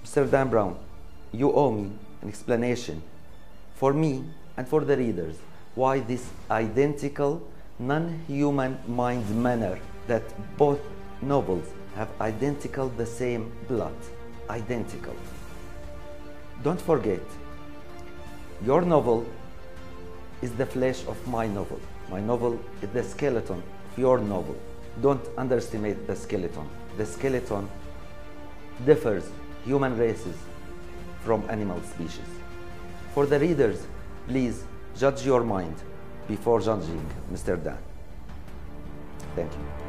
Mr. Dan Brown, you owe me an explanation for me and for the readers why this identical, non-human mind manner that both novels have identical the same plot, identical. Don't forget, your novel is the flesh of my novel. My novel is the skeleton of your novel. Don't underestimate the skeleton. The skeleton differs human races from animal species. For the readers, please judge your mind before judging Mr. Dan. Thank you.